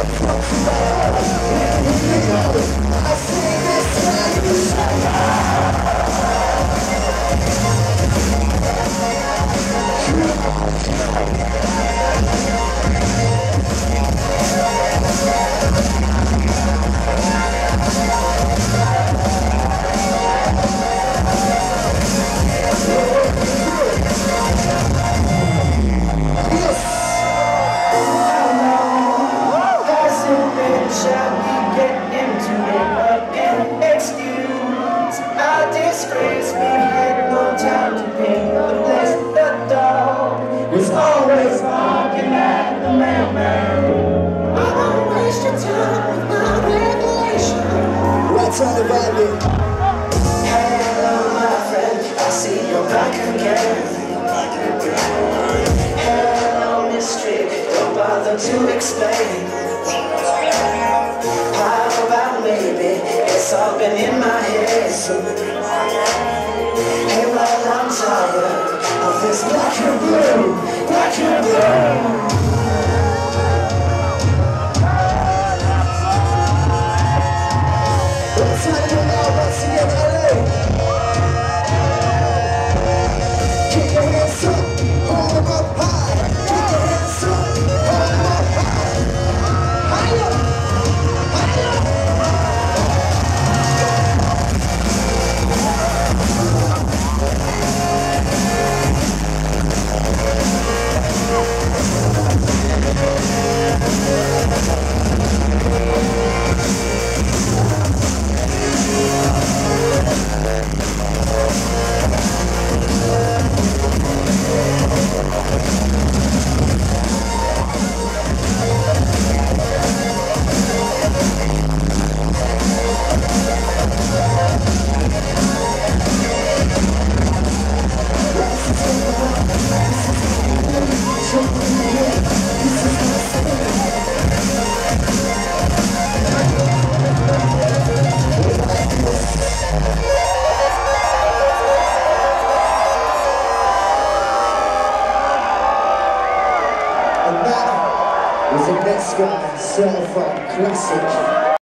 Hello, my friend, I see you're back again. Hello, mystery, don't bother to explain. How about maybe it's all been in my head. Hey, well, I'm tired of this black and blue, black and blue. And that was a Netsky certified classic.